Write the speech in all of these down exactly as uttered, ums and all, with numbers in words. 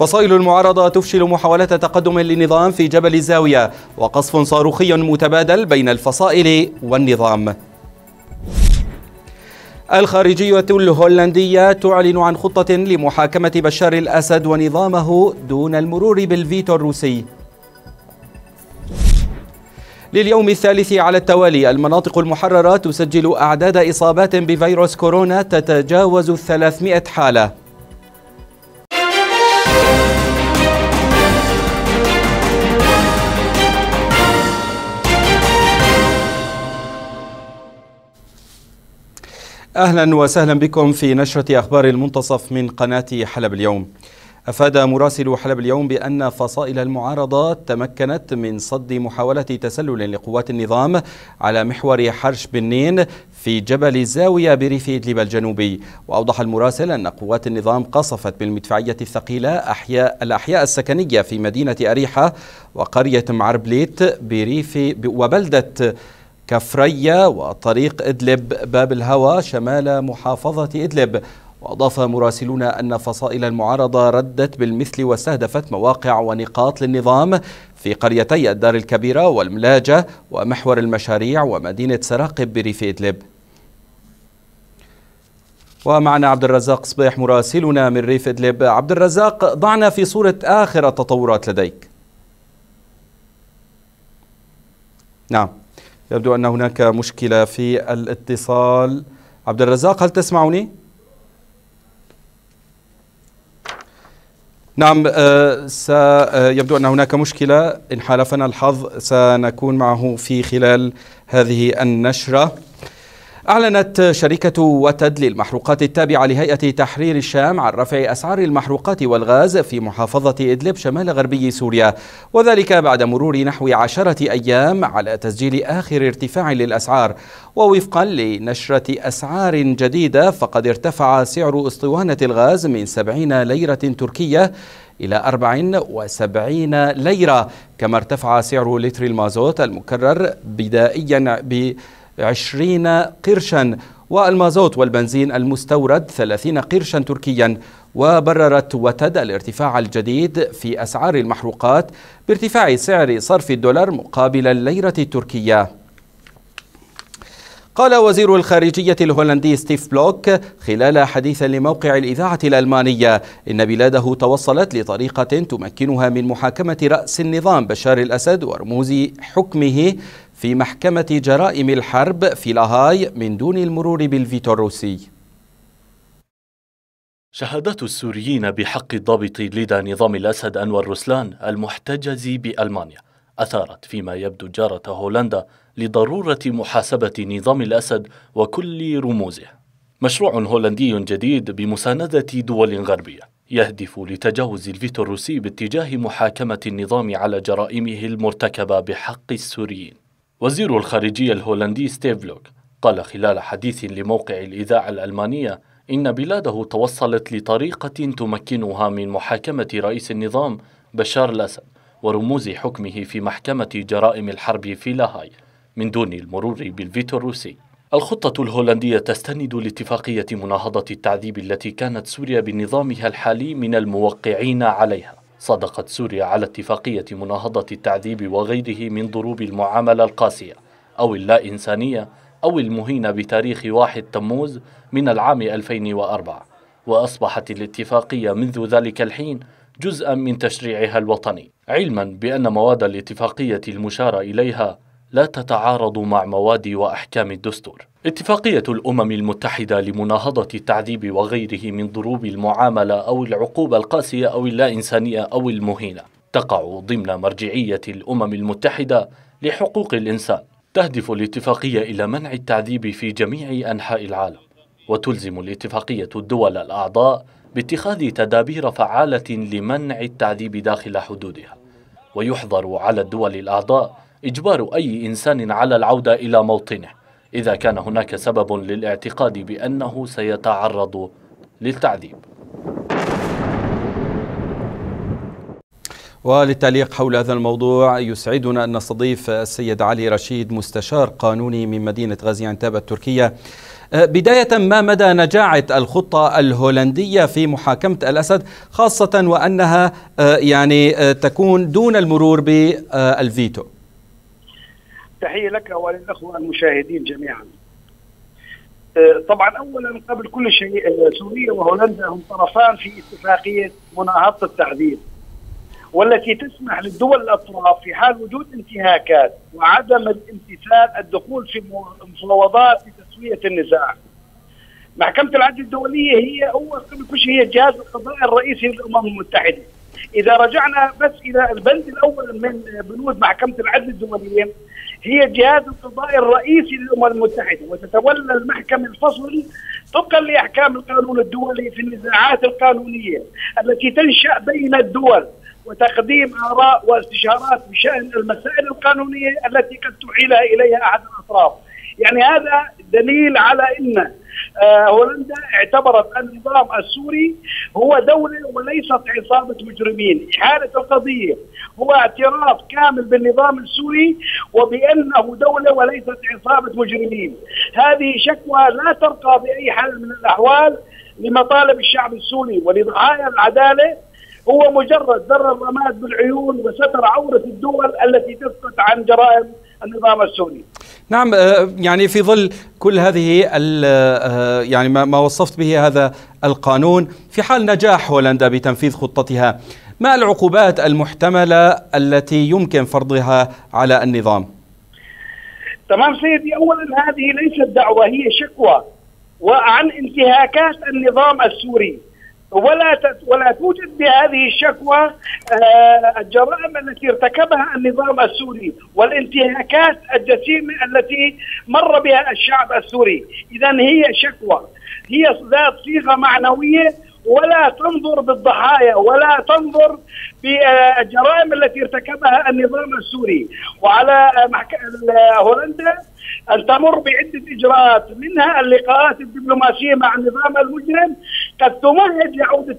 فصائل المعارضة تفشل محاولة تقدم للنظام في جبل الزاوية، وقصف صاروخي متبادل بين الفصائل والنظام. الخارجية الهولندية تعلن عن خطة لمحاكمة بشار الأسد ونظامه دون المرور بالفيتو الروسي. لليوم الثالث على التوالي المناطق المحررة تسجل أعداد إصابات بفيروس كورونا تتجاوز الثلاثمائة حالة. أهلا وسهلا بكم في نشرة أخبار المنتصف من قناة حلب اليوم. أفاد مراسل حلب اليوم بأن فصائل المعارضة تمكنت من صد محاولة تسلل لقوات النظام على محور حرش بنين في جبل الزاوية بريف إدلب الجنوبي. وأوضح المراسل أن قوات النظام قصفت بالمدفعية الثقيلة أحياء الأحياء السكنية في مدينة أريحة وقرية معربليت بريف وبلدة كفرية وطريق إدلب باب الهوى شمال محافظة إدلب. وأضاف مراسلون أن فصائل المعارضة ردت بالمثل واستهدفت مواقع ونقاط للنظام في قريتي الدار الكبيرة والملاجة ومحور المشاريع ومدينة سراقب بريف إدلب. ومعنا عبد الرزاق صبيح مراسلنا من ريف إدلب. عبد الرزاق، ضعنا في صورة آخر التطورات لديك. نعم، يبدو أن هناك مشكلة في الاتصال. عبد الرزاق، هل تسمعني؟ نعم، يبدو أن هناك مشكلة. إن حالفنا الحظ سنكون معه في خلال هذه النشرة. أعلنت شركة وتد للمحروقات التابعة لهيئة تحرير الشام عن رفع أسعار المحروقات والغاز في محافظة إدلب شمال غربي سوريا، وذلك بعد مرور نحو عشرة أيام على تسجيل آخر ارتفاع للأسعار. ووفقا لنشرة أسعار جديدة فقد ارتفع سعر أسطوانة الغاز من سبعين ليرة تركية إلى أربع وسبعين ليرة، كما ارتفع سعر لتر المازوت المكرر بدائيا ب عشرين قرشا، والمازوت والبنزين المستورد ثلاثين قرشا تركيا. وبررت وتد الارتفاع الجديد في أسعار المحروقات بارتفاع سعر صرف الدولار مقابل الليرة التركية. قال وزير الخارجية الهولندي ستيف بلوك خلال حديث لموقع الإذاعة الألمانية إن بلاده توصلت لطريقة تمكنها من محاكمة رأس النظام بشار الأسد ورموز حكمه في محكمة جرائم الحرب في لاهاي من دون المرور بالفيتو الروسي. شهادات السوريين بحق الضابط لدى نظام الأسد أنور رسلان المحتجز بألمانيا أثارت فيما يبدو جارة هولندا لضرورة محاسبة نظام الأسد وكل رموزه. مشروع هولندي جديد بمساندة دول غربية يهدف لتجاوز الفيتو الروسي باتجاه محاكمة النظام على جرائمه المرتكبة بحق السوريين. وزير الخارجية الهولندي ستيف بلوك قال خلال حديث لموقع الإذاعة الألمانية إن بلاده توصلت لطريقة تمكنها من محاكمة رئيس النظام بشار الأسد ورموز حكمه في محكمة جرائم الحرب في لاهاي من دون المرور بالفيتو الروسي. الخطة الهولندية تستند لاتفاقية مناهضة التعذيب التي كانت سوريا بنظامها الحالي من الموقعين عليها. صدقت سوريا على اتفاقية مناهضة التعذيب وغيره من ضروب المعاملة القاسية أو اللا إنسانية أو المهينة بتاريخ واحد تموز من العام ألفين وأربعة، وأصبحت الاتفاقية منذ ذلك الحين جزءا من تشريعها الوطني، علما بأن مواد الاتفاقية المشار إليها لا تتعارض مع مواد وأحكام الدستور. اتفاقية الأمم المتحدة لمناهضة التعذيب وغيره من ضروب المعاملة أو العقوبة القاسية أو اللا إنسانية أو المهينة تقع ضمن مرجعية الأمم المتحدة لحقوق الإنسان. تهدف الاتفاقية إلى منع التعذيب في جميع أنحاء العالم، وتلزم الاتفاقية الدول الأعضاء باتخاذ تدابير فعالة لمنع التعذيب داخل حدودها. ويحظر على الدول الأعضاء إجبار أي إنسان على العودة إلى موطنه إذا كان هناك سبب للاعتقاد بأنه سيتعرض للتعذيب. وللتعليق حول هذا الموضوع يسعدنا أن نستضيف السيد علي رشيد مستشار قانوني من مدينة غازي عنتاب التركية. بداية، ما مدى نجاعة الخطة الهولندية في محاكمة الأسد، خاصة وأنها يعني تكون دون المرور بالفيتو؟ تحية لك وللأخوة المشاهدين جميعا. طبعا أولا قبل كل شيء، سوريا وهولندا هم طرفان في اتفاقية مناهضة التعذيب، والتي تسمح للدول الأطراف في حال وجود انتهاكات وعدم الامتثال الدخول في مفاوضات لتسوية النزاع. محكمة العدل الدولية هي أول قبل كل شيء هي الجهاز القضائي الرئيسي للأمم المتحدة. إذا رجعنا بس إلى البند الأول من بنود محكمة العدل الدولية، هي الجهاز القضائي الرئيسي للأمم المتحدة، وتتولى المحكمة الفصل طبقا لأحكام القانون الدولي في النزاعات القانونية التي تنشأ بين الدول، وتقديم آراء واستشارات بشأن المسائل القانونية التي قد تحيلها إليها أحد الأطراف. يعني هذا دليل على أن هولندا اعتبرت النظام السوري هو دولة وليست عصابة مجرمين. إحالة القضية هو اعتراف كامل بالنظام السوري وبأنه دولة وليست عصابة مجرمين. هذه شكوى لا ترقى بأي حال من الأحوال لمطالب الشعب السوري ولضحايا العدالة، هو مجرد ذر الرماد بالعيون وستر عورة الدول التي تسقط عن جرائم النظام السوري. نعم، يعني في ظل كل هذه يعني ما وصفت به هذا القانون، في حال نجاح هولندا بتنفيذ خطتها، ما العقوبات المحتملة التي يمكن فرضها على النظام؟ تمام سيدي، أولا هذه ليست دعوة، هي شكوى وعن انتهاكات النظام السوري، ولا ولا توجد بهذه الشكوى الجرائم التي ارتكبها النظام السوري والانتهاكات الجسيمة التي مر بها الشعب السوري. إذن هي شكوى، هي ذات صيغة معنوية، ولا تنظر بالضحايا ولا تنظر بالجرائم التي ارتكبها النظام السوري. وعلى هولندا أن تمر بعدة إجراءات، منها اللقاءات الدبلوماسية مع النظام المجرم قد تمهد لعودة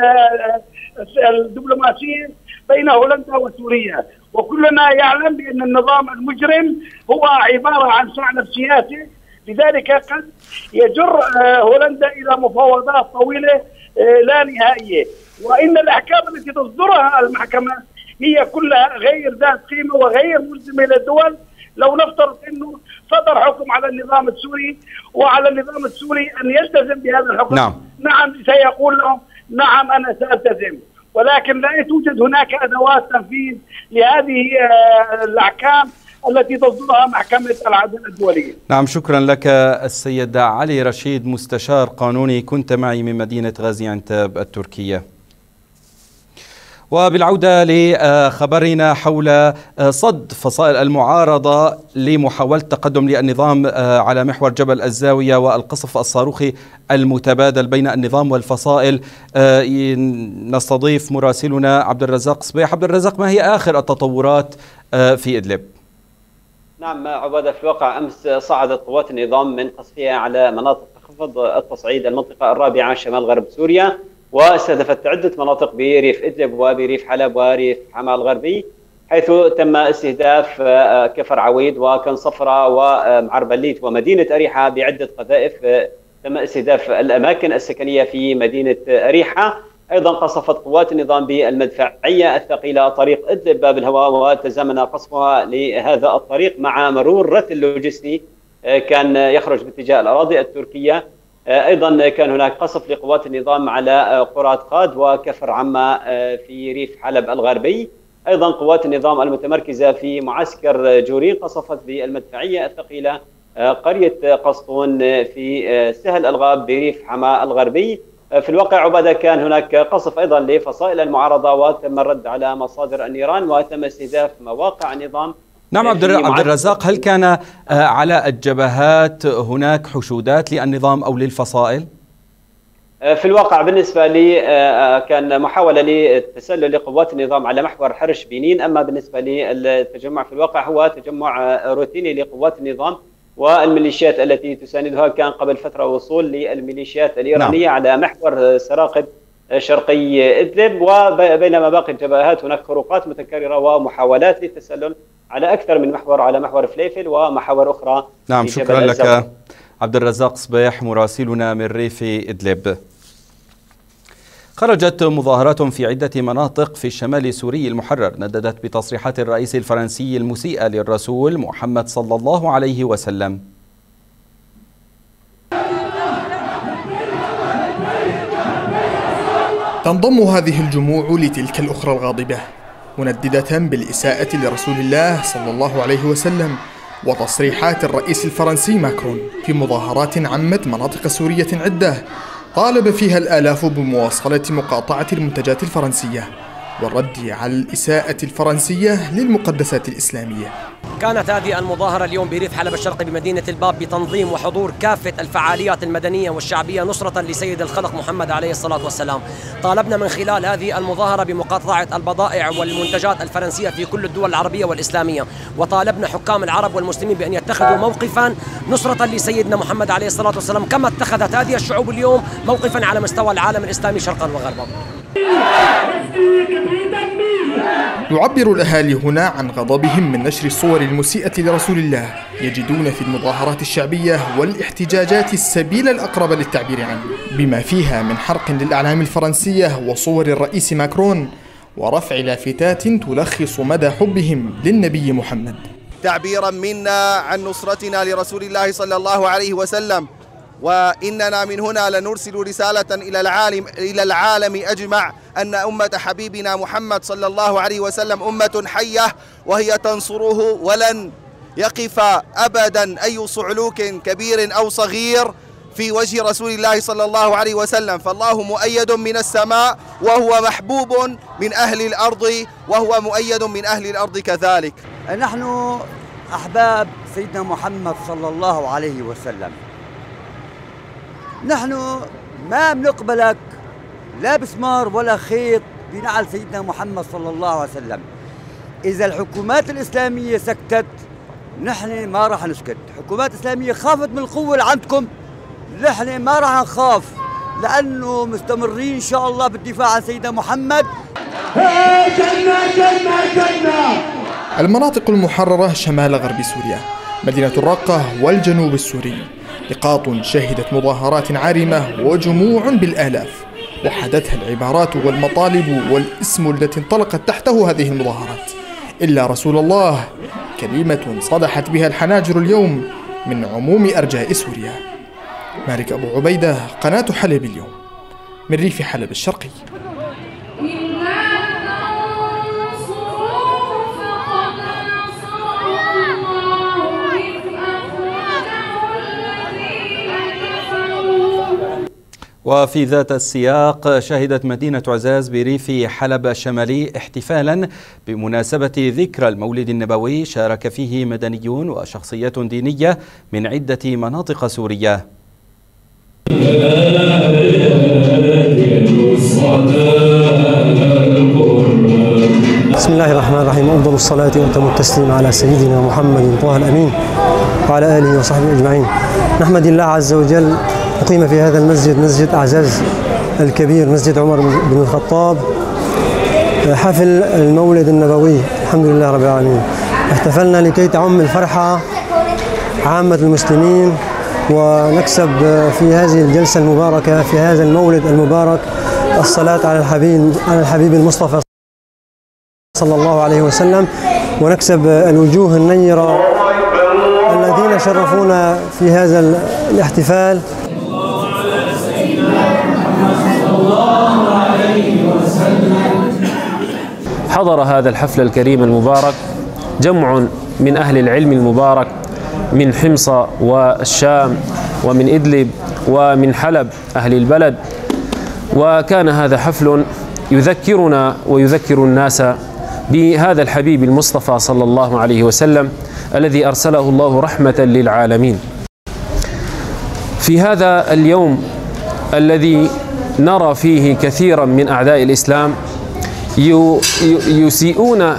الدبلوماسية بين هولندا وسوريا. وكلنا يعلم بأن النظام المجرم هو عبارة عن ثعلب سياسي، لذلك قد يجر هولندا إلى مفاوضات طويلة لا نهائية. وإن الأحكام التي تصدرها المحكمة هي كلها غير ذات قيمة وغير ملزمة للدول. لو نفترض أنه صدر حكم على النظام السوري وعلى النظام السوري أن يلتزم بهذا الحكم، نعم, نعم سيقول لهم نعم أنا سألتزم، ولكن لا توجد هناك أدوات تنفيذ لهذه الأحكام التي تصدرها محكمة العدل الدولية. نعم، شكرا لك السيد علي رشيد، مستشار قانوني، كنت معي من مدينة غازيانتب التركية. وبالعودة لخبرنا حول صد فصائل المعارضة لمحاولة تقدم للنظام على محور جبل الزاوية والقصف الصاروخي المتبادل بين النظام والفصائل، نستضيف مراسلنا عبد الرزاق صبيح. عبد الرزاق، ما هي آخر التطورات في إدلب؟ نعم عبادة، في الواقع أمس صعدت قوات النظام من قصفها على مناطق تخفض التصعيد المنطقة الرابعة شمال غرب سوريا، واستهدفت عدة مناطق بريف إدلب وبريف حلب وريف حماة الغربي، حيث تم استهداف كفر عويد وكن صفرة ومعربليت ومدينة أريحة بعدة قذائف. تم استهداف الأماكن السكنية في مدينة أريحة. أيضا قصفت قوات النظام بالمدفعية الثقيلة طريق إدلب باب الهواء، وتزامن قصفها لهذا الطريق مع مرور رتل لوجستي كان يخرج باتجاه الأراضي التركية. أيضا كان هناك قصف لقوات النظام على قرى قاد وكفر عما في ريف حلب الغربي. أيضا قوات النظام المتمركزة في معسكر جورين قصفت بالمدفعية الثقيلة قرية قسطون في سهل الغاب بريف حماة الغربي. في الواقع عبادة كان هناك قصف أيضا لفصائل المعارضة، وتم الرد على مصادر النيران، وتم استهداف مواقع النظام. نعم عبد الرزاق، هل كان على الجبهات هناك حشودات للنظام أو للفصائل؟ في الواقع بالنسبة لي كان محاولة للتسلل لقوات النظام على محور حرش بنين، أما بالنسبة للتجمع في الواقع هو تجمع روتيني لقوات النظام والميليشيات التي تساندها. كان قبل فترة وصول للميليشيات الإيرانية نعم. على محور سراقب شرقي إدلب، وبينما باقي الجبهات هناك خروقات متكررة ومحاولات للتسلل على أكثر من محور، على محور فليفل ومحاور أخرى. نعم، شكرا لك عبد الرزاق صبيح مراسلنا من ريف إدلب. خرجت مظاهرات في عدة مناطق في الشمال السوري المحرر نددت بتصريحات الرئيس الفرنسي المسيئة للرسول محمد صلى الله عليه وسلم. تنضم هذه الجموع لتلك الأخرى الغاضبة منددة بالإساءة لرسول الله صلى الله عليه وسلم وتصريحات الرئيس الفرنسي ماكرون في مظاهرات عمت مناطق سورية عدة طالب فيها الآلاف بمواصلة مقاطعة المنتجات الفرنسية والرد على الإساءة الفرنسية للمقدسات الإسلامية. كانت هذه المظاهرة اليوم بريف حلب الشرقي بمدينة الباب بتنظيم وحضور كافة الفعاليات المدنية والشعبية نصرة لسيد الخلق محمد عليه الصلاة والسلام. طالبنا من خلال هذه المظاهرة بمقاطعة البضائع والمنتجات الفرنسية في كل الدول العربية والإسلامية، وطالبنا حكام العرب والمسلمين بأن يتخذوا موقفا نصرة لسيدنا محمد عليه الصلاة والسلام كما اتخذت هذه الشعوب اليوم موقفا على مستوى العالم الإسلامي شرقا وغربا. يعبر الأهالي هنا عن غضبهم من نشر الصور المسيئة لرسول الله، يجدون في المظاهرات الشعبية والاحتجاجات السبيل الأقرب للتعبير عنه، بما فيها من حرق للأعلام الفرنسية وصور الرئيس ماكرون ورفع لافتات تلخص مدى حبهم للنبي محمد. تعبيرا منا عن نصرتنا لرسول الله صلى الله عليه وسلم، وإننا من هنا لنرسل رسالة إلى العالم إلى العالم أجمع أن أمة حبيبنا محمد صلى الله عليه وسلم أمة حية وهي تنصره، ولن يقف أبدا أي صعلوك كبير أو صغير في وجه رسول الله صلى الله عليه وسلم، فالله مؤيد من السماء وهو محبوب من أهل الأرض وهو مؤيد من أهل الأرض كذلك. نحن أحباب سيدنا محمد صلى الله عليه وسلم، نحن ما بنقبلك لا بسمار ولا خيط بنعل سيدنا محمد صلى الله عليه وسلم. إذا الحكومات الإسلامية سكتت نحن ما راح نسكت، الحكومات الإسلامية خافت من القوة اللي عندكم، نحن ما راح نخاف لأنه مستمرين إن شاء الله بالدفاع عن سيدنا محمد. جنة جنة جنة. المناطق المحررة شمال غرب سوريا، مدينة الرقة والجنوب السوري، نقاط شهدت مظاهرات عارمة وجموع بالآلاف وحدتها العبارات والمطالب والاسم التي انطلقت تحته هذه المظاهرات إلا رسول الله، كلمة صدحت بها الحناجر اليوم من عموم أرجاء سوريا. مالك أبو عبيدة، قناة حلب اليوم، من ريف حلب الشرقي. وفي ذات السياق شهدت مدينة عزاز بريف حلب الشمالي احتفالا بمناسبة ذكرى المولد النبوي شارك فيه مدنيون وشخصيات دينية من عدة مناطق سورية. بسم الله الرحمن الرحيم، أفضل الصلاة وأتم التسليم على سيدنا محمد طه الأمين وعلى آله وصحبه أجمعين. نحمد الله عز وجل، أقيم في هذا المسجد مسجد أعزاز الكبير مسجد عمر بن الخطاب حفل المولد النبوي، الحمد لله رب العالمين. احتفلنا لكي تعم الفرحة عامة المسلمين ونكسب في هذه الجلسة المباركة في هذا المولد المبارك الصلاة على الحبيب على الحبيب المصطفى صلى الله عليه وسلم، ونكسب الوجوه النيرة الذين شرفونا في هذا الاحتفال. حضر هذا الحفل الكريم المبارك جمع من أهل العلم المبارك من حمص والشام ومن إدلب ومن حلب أهل البلد، وكان هذا حفل يذكرنا ويذكر الناس بهذا الحبيب المصطفى صلى الله عليه وسلم الذي أرسله الله رحمة للعالمين. في هذا اليوم الذي نرى فيه كثيرا من أعداء الإسلام يسيئون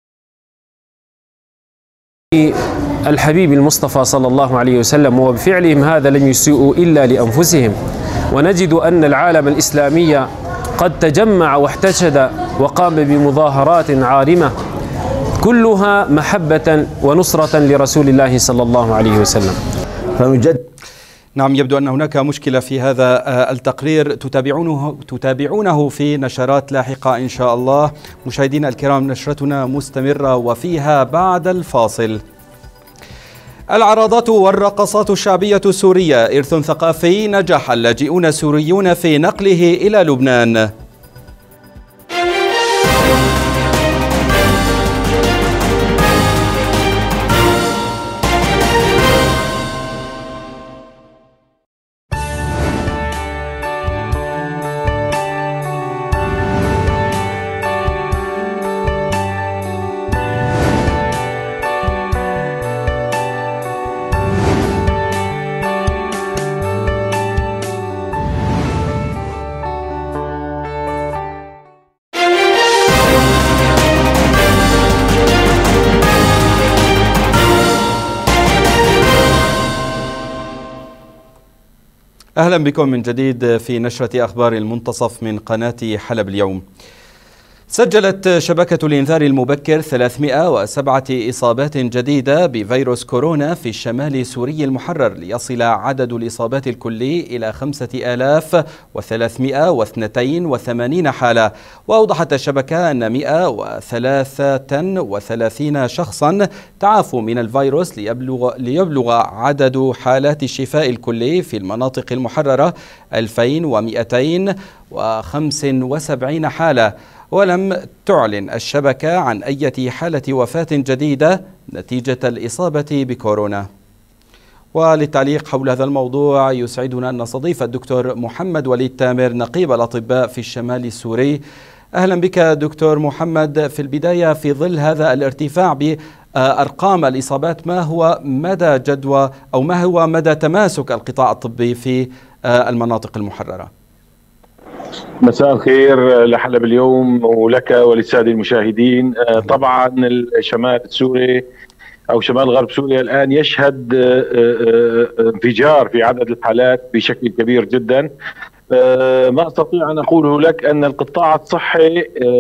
للحبيب المصطفى صلى الله عليه وسلم، وبفعلهم هذا لم يسيئوا إلا لأنفسهم. ونجد أن العالم الإسلامي قد تجمع واحتشد وقام بمظاهرات عارمة كلها محبة ونصرة لرسول الله صلى الله عليه وسلم. فنجد نعم، يبدو أن هناك مشكلة في هذا التقرير، تتابعونه تتابعونه في نشرات لاحقة إن شاء الله. مشاهدينا الكرام، نشرتنا مستمرة وفيها بعد الفاصل. العراضات والرقصات الشعبية السورية إرث ثقافي نجح اللاجئون السوريون في نقله إلى لبنان. أهلا بكم من جديد في نشرة أخبار المنتصف من قناة حلب اليوم. سجلت شبكة الإنذار المبكر ثلاثمئة وسبعة إصابات جديدة بفيروس كورونا في الشمال السوري المحرر، ليصل عدد الإصابات الكلي إلى خمسة آلاف وثلاثمئة واثنين وثمانين حالة. وأوضحت الشبكة أن مئة وثلاثة وثلاثين شخصا تعافوا من الفيروس، ليبلغ, ليبلغ عدد حالات الشفاء الكلي في المناطق المحررة ألفين ومئتين وخمسة وسبعين حالة. ولم تعلن الشبكة عن أي حالة وفاة جديدة نتيجة الإصابة بكورونا. وللتعليق حول هذا الموضوع يسعدنا أن نستضيف الدكتور محمد وليد تامر، نقيب الأطباء في الشمال السوري. أهلا بك دكتور محمد. في البداية، في ظل هذا الارتفاع بأرقام الإصابات، ما هو مدى جدوى أو ما هو مدى تماسك القطاع الطبي في المناطق المحررة؟ مساء الخير لحلب اليوم ولك وللسادة المشاهدين. طبعا الشمال السوري أو شمال غرب سوريا الآن يشهد انفجار في عدد الحالات بشكل كبير جدا. ما أستطيع أن أقوله لك أن القطاع الصحي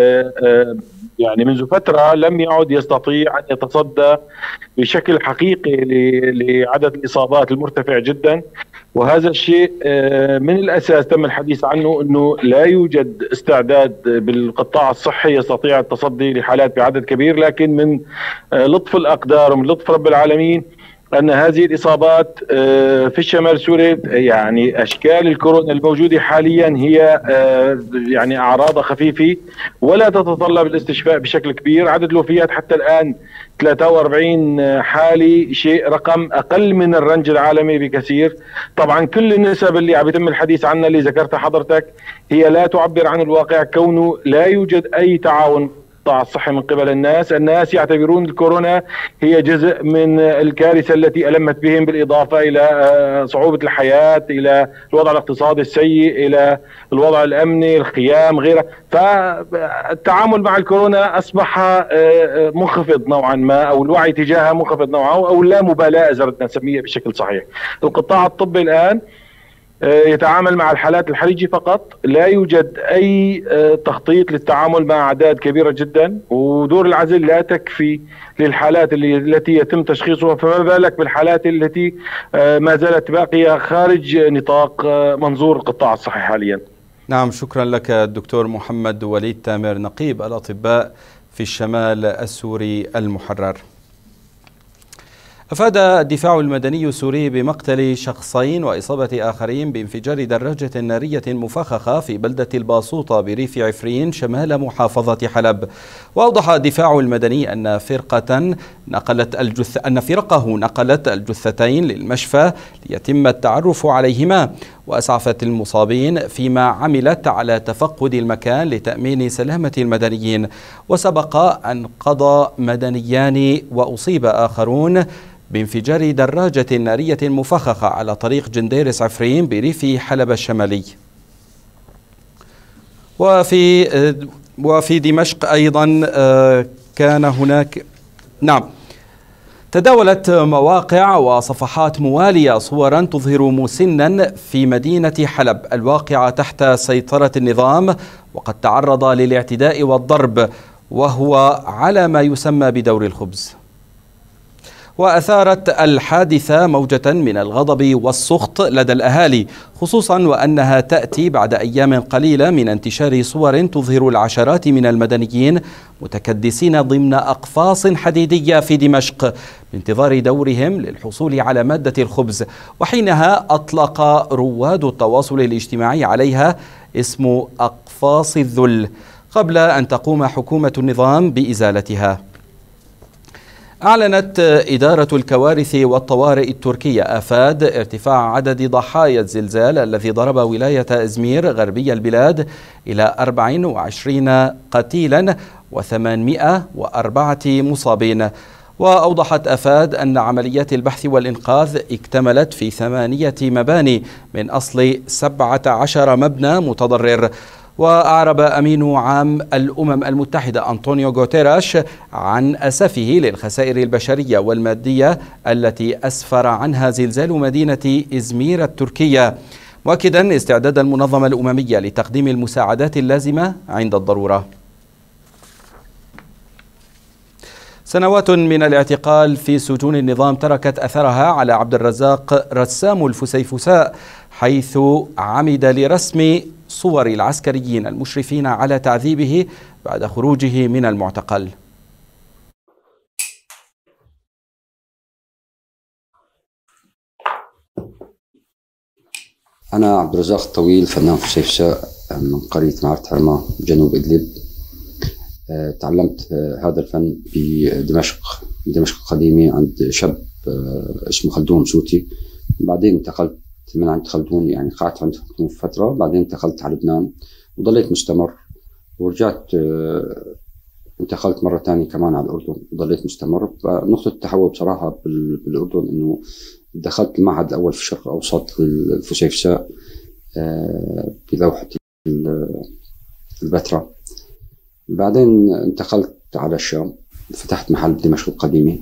يعني منذ فترة لم يعد يستطيع أن يتصدى بشكل حقيقي لعدد الإصابات المرتفع جدا، وهذا الشيء من الأساس تم الحديث عنه أنه لا يوجد استعداد بالقطاع الصحي يستطيع التصدي لحالات بعدد كبير، لكن من لطف الأقدار ومن لطف رب العالمين أن هذه الإصابات في الشمال السوري، يعني أشكال الكورونا الموجودة حاليا هي يعني أعراض خفيفة ولا تتطلب الاستشفاء بشكل كبير. عدد الوفيات حتى الآن ثلاثة وأربعين حالة، شيء رقم أقل من الرنج العالمي بكثير. طبعا كل النسب اللي عم يتم الحديث عنها اللي ذكرتها حضرتك هي لا تعبر عن الواقع، كونه لا يوجد أي تعاون القطاع الصحي من قبل الناس. الناس يعتبرون الكورونا هي جزء من الكارثة التي ألمت بهم، بالإضافة إلى صعوبة الحياة، إلى الوضع الاقتصادي السيء، إلى الوضع الأمني، الخيام، غيره. فالتعامل مع الكورونا أصبح منخفض نوعا ما، أو الوعي تجاهها منخفض نوعا، أو لا مبالاة إذا بدنا نسميها بشكل صحيح. القطاع الطبي الآن يتعامل مع الحالات الحرجة فقط، لا يوجد أي تخطيط للتعامل مع أعداد كبيرة جدا، ودور العزل لا تكفي للحالات اللي التي يتم تشخيصها، فما بالك بالحالات التي ما زالت باقية خارج نطاق منظور القطاع الصحي حاليا. نعم، شكرا لك الدكتور محمد وليد تامر، نقيب الأطباء في الشمال السوري المحرر. أفاد الدفاع المدني السوري بمقتل شخصين وإصابة آخرين بانفجار دراجة نارية مفخخة في بلدة الباسوطة بريف عفرين شمال محافظة حلب. وأوضح الدفاع المدني أن فرقة نقلت الجث أن فرقه نقلت الجثتين للمشفى ليتم التعرف عليهما، وأسعفت المصابين فيما عملت على تفقد المكان لتأمين سلامة المدنيين. وسبق أن قضى مدنيان وأصيب آخرون بانفجار دراجة نارية مفخخة على طريق جنديرس عفرين بريف حلب الشمالي. وفي وفي دمشق أيضا كان هناك نعم تداولت مواقع وصفحات موالية صورا تظهر مسنا في مدينة حلب الواقعة تحت سيطرة النظام، وقد تعرض للاعتداء والضرب، وهو على ما يسمى بدور الخبز. وأثارت الحادثة موجة من الغضب والسخط لدى الأهالي، خصوصا وأنها تأتي بعد أيام قليلة من انتشار صور تظهر العشرات من المدنيين متكدسين ضمن أقفاص حديدية في دمشق بانتظار دورهم للحصول على مادة الخبز، وحينها أطلق رواد التواصل الاجتماعي عليها اسم أقفاص الذل قبل أن تقوم حكومة النظام بإزالتها. أعلنت إدارة الكوارث والطوارئ التركية آفاد ارتفاع عدد ضحايا الزلزال الذي ضرب ولاية إزمير غربي البلاد إلى أربع وعشرين قتيلا وثمانمائة وأربعة مصابين. وأوضحت آفاد أن عمليات البحث والإنقاذ اكتملت في ثمانية مباني من أصل سبعة عشر مبنى متضرر. وأعرب أمين عام الأمم المتحدة أنطونيو غوتيراش عن أسفه للخسائر البشرية والمادية التي أسفر عنها زلزال مدينة إزمير التركية، مؤكدا استعداد المنظمة الأممية لتقديم المساعدات اللازمة عند الضرورة. سنوات من الاعتقال في سجون النظام تركت أثرها على عبد الرزاق رسام الفسيفساء، حيث عمد لرسم صور العسكريين المشرفين على تعذيبه بعد خروجه من المعتقل. أنا عبد الرزاق الطويل فنان فسيفساء من قرية معرة حرمة جنوب إدلب. تعلمت هذا الفن بدمشق دمشق القديمة عند شاب اسمه خلدون سوتي. بعدين انتقلت من عند خلدون، يعني قعدت عند خلدون فترة، بعدين انتقلت على لبنان وضليت مستمر، ورجعت انتقلت مرة تانية كمان على الأردن وضليت مستمر. فنقطة التحول بصراحة بالأردن إنه دخلت المعهد الأول في الشرق الأوسط للفسيفساء بلوحة البتراء. بعدين انتقلت على الشام، فتحت محل بدمشق القديمة،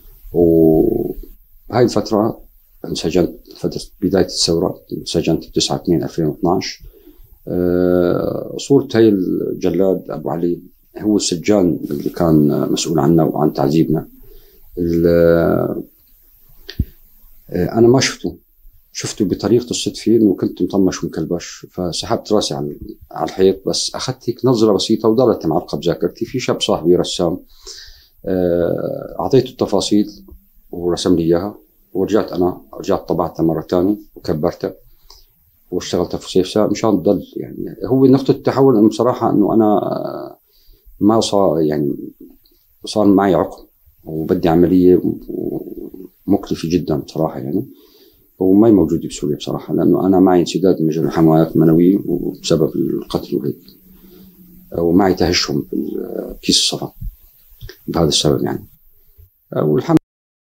وهاي الفترة انسجنت فترة بداية الثورة، انسجنت بتسعة اثنين ألفين واثنعش. أه صورة هاي الجلاد أبو علي هو السجان اللي كان مسؤول عنا وعن تعذيبنا. أه أنا ما شفته شفته بطريقة الصدفة إنه كنت مطمش ومكلبش، فسحبت راسي على على الحيط، بس أخذت هيك نظرة بسيطة وضلت معلقة بذاكرتي. في شاب صاحبي رسام أه أعطيته التفاصيل ورسم لي إياها، ورجعت أنا رجعت طبعتها مرة تانية وكبرتها واشتغلتها في فسيفساء مشان تضل. يعني هو نقطة التحول إنه بصراحة إنه أنا ما صار يعني صار معي عقم وبدي عملية مكلفة جدا بصراحة، يعني وما هي موجودة بسوريا بصراحة، لأنه أنا معي انسداد مجرى الحموات المنوية وبسبب القتل وهيك، ومعي تهشم بالكيس الصفا بهذا السبب يعني. والحمد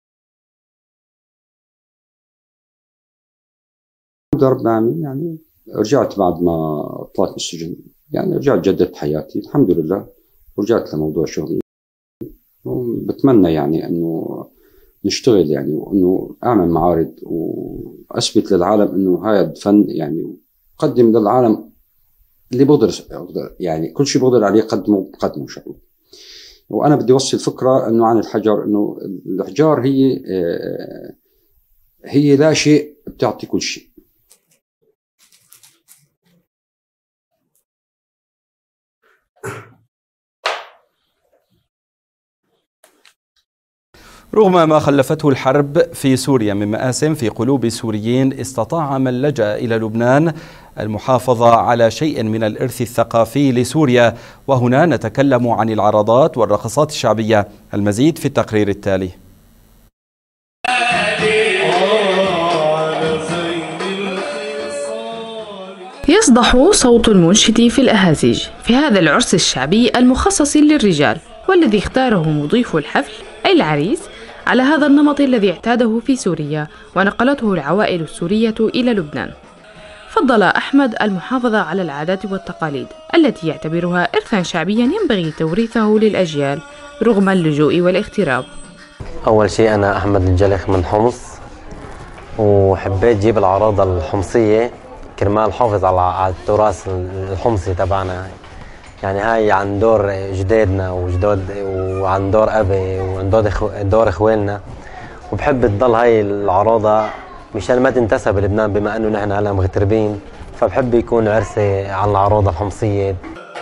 رب العالمين يعني رجعت بعد ما طلعت من السجن، يعني رجعت جددت حياتي الحمد لله، ورجعت لموضوع شغلي. وبتمنى يعني انه نشتغل يعني، وانه اعمل معارض واثبت للعالم انه هذا الفن يعني قدم للعالم اللي بقدر يعني كل شيء بقدر عليه قدمه بقدمه ان شاء الله. وانا بدي اوصل فكره انه عن الحجر، انه الاحجار هي هي لا شيء بتعطي كل شيء. رغم ما خلفته الحرب في سوريا من مآسٍ في قلوب السوريين، استطاع من لجأ إلى لبنان المحافظة على شيء من الإرث الثقافي لسوريا، وهنا نتكلم عن العرضات والرقصات الشعبية. المزيد في التقرير التالي. يصدح صوت المنشد في الأهازيج في هذا العرس الشعبي المخصص للرجال، والذي اختاره مضيف الحفل أي العريس على هذا النمط الذي اعتاده في سوريا ونقلته العوائل السورية إلى لبنان. فضل أحمد المحافظة على العادات والتقاليد التي يعتبرها إرثاً شعبياً ينبغي توريثه للأجيال رغم اللجوء والاغتراب. أول شيء أنا أحمد الجلخ من حمص، وحبيت جيب العراضة الحمصية كرمال حافظ على التراث الحمصي تبعنا، يعني هاي عن دور جدادنا وجدود وعن دور أبي وعن دور إخوالنا، وبحب تضل هاي العراضة مشان ما تنتسى بلبنان بما انه نحن هلا مغتربين، فبحب يكون عرسي على العراضة الحمصية.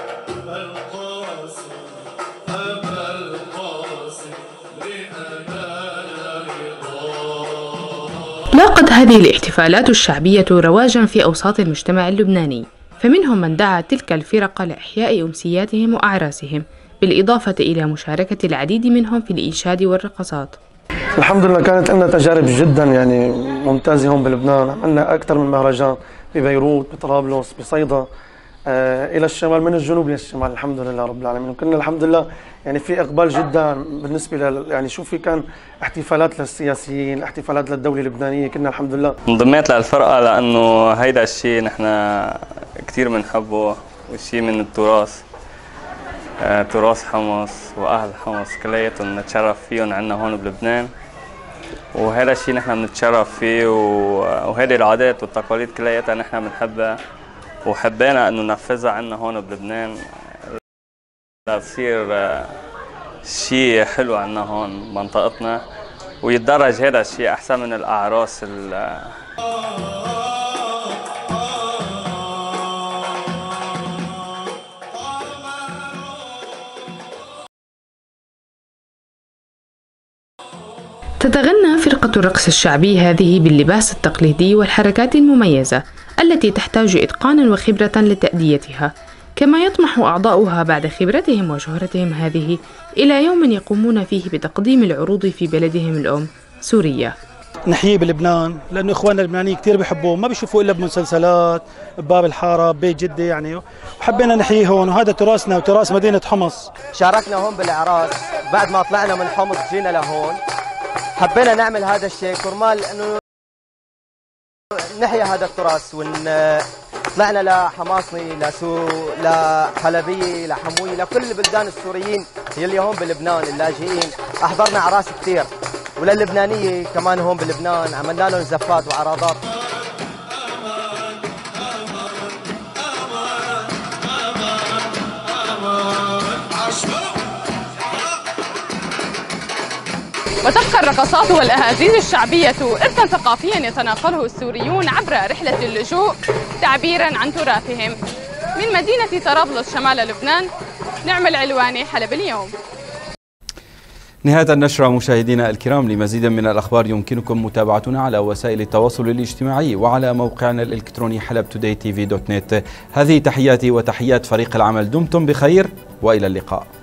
لاقت هذه الاحتفالات الشعبية رواجا في أوساط المجتمع اللبناني، فمنهم من دعا تلك الفرق لإحياء أمسياتهم وأعراسهم، بالإضافة إلى مشاركة العديد منهم في الإنشاد والرقصات. الحمد لله كانت لنا تجارب جدا يعني ممتازة هون بلبنان، عملنا أكثر من مهرجان ببيروت، بطرابلس، بصيدا، آه إلى الشمال من الجنوب للشمال، الحمد لله رب العالمين. وكنا الحمد لله يعني في إقبال جدا بالنسبة ل يعني شوف في كان احتفالات للسياسيين، احتفالات للدولة اللبنانية، كنا الحمد لله. انضميت للفرقة لأنه هيدا الشيء نحن كثير بنحبه وشيء من التراث، آه تراث حمص وأهل حمص كلياتهم نتشرف فيهم عنا هون بلبنان، وهذا الشيء نحن بنتشرف فيه، وهذه العادات والتقاليد كلياتها نحن بنحبها وحبينا انه ننفذها عنا هون بلبنان لتصير شيء حلو عنا هون بمنطقتنا، ويتدرج هذا الشيء احسن من الاعراس. تتغنى فرقة الرقص الشعبي هذه باللباس التقليدي والحركات المميزة التي تحتاج إتقانا وخبرة لتأديتها، كما يطمح أعضاؤها بعد خبرتهم وشهرتهم هذه إلى يوم يقومون فيه بتقديم العروض في بلدهم الأم سوريا. نحييه بلبنان لأنه إخواننا اللبنانيين كثير بيحبوه، ما بيشوفوه إلا بمسلسلات، بباب الحارة، ببيت جدة يعني، وحبينا نحييه هون، وهذا تراثنا وتراث مدينة حمص. شاركنا هون بالإعراس بعد ما طلعنا من حمص جينا لهون، حبينا نعمل هذا الشيء كرمال انه نحيا هذا التراث، ون طلعنا لحماصني، لسو، لحلبية، لحموية، لكل البلدان السوريين يلي هون بلبنان اللاجئين، احضرنا اعراس كثير، وللبنانية كمان هون بلبنان عملنا لهم زفات وعراضات. وتبقى الرقصات والأهازيج الشعبية إرثا ثقافيا يتناقله السوريون عبر رحلة اللجوء تعبيرا عن تراثهم. من مدينة طرابلس شمال لبنان، نعم العلواني، حلب اليوم. نهاية النشرة مشاهدينا الكرام، لمزيد من الأخبار يمكنكم متابعتنا على وسائل التواصل الاجتماعي وعلى موقعنا الإلكتروني حلب توداي تي في دوت نت. هذه تحياتي وتحيات فريق العمل، دمتم بخير وإلى اللقاء.